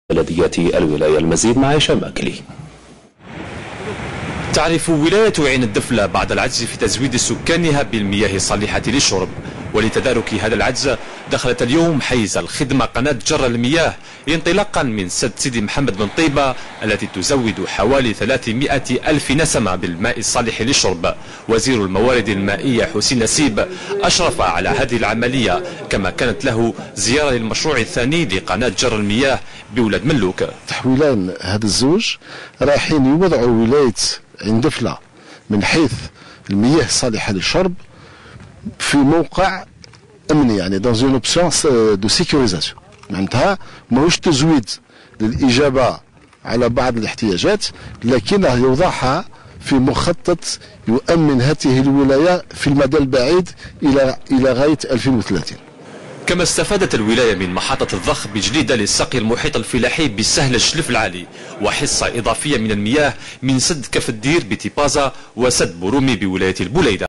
بلديات الولاية. المزيد مع هشام أكلي. تعرف ولاية عين الدفلة بعد العجز في تزويد سكانها بالمياه الصالحة للشرب، ولتدارك هذا العجز دخلت اليوم حيز الخدمة قناة جر المياه انطلاقا من سد سيدي محمد بن طيبة التي تزود حوالي 300 ألف نسمة بالماء الصالح للشرب. وزير الموارد المائية حسين نسيب أشرف على هذه العملية، كما كانت له زيارة للمشروع الثاني لقناة جر المياه بولاد ملوك. تحويلان هذا الزوج رايحين يوضعوا ولاية عين دفلة من حيث المياه الصالحة للشرب في موقع امني، يعني dans une option de sécurisation. معناتها ماهوش تزويد للاجابه على بعض الاحتياجات، لكنه يوضعها في مخطط يؤمن هذه الولايه في المدى البعيد الى غايه 2030. كما استفادت الولاية من محطة الضخ بجليدة للسقي المحيط الفلاحي بالسهل الشلف العالي، وحصة إضافية من المياه من سد كف الدير بتيبازا وسد برومي بولاية البوليدة.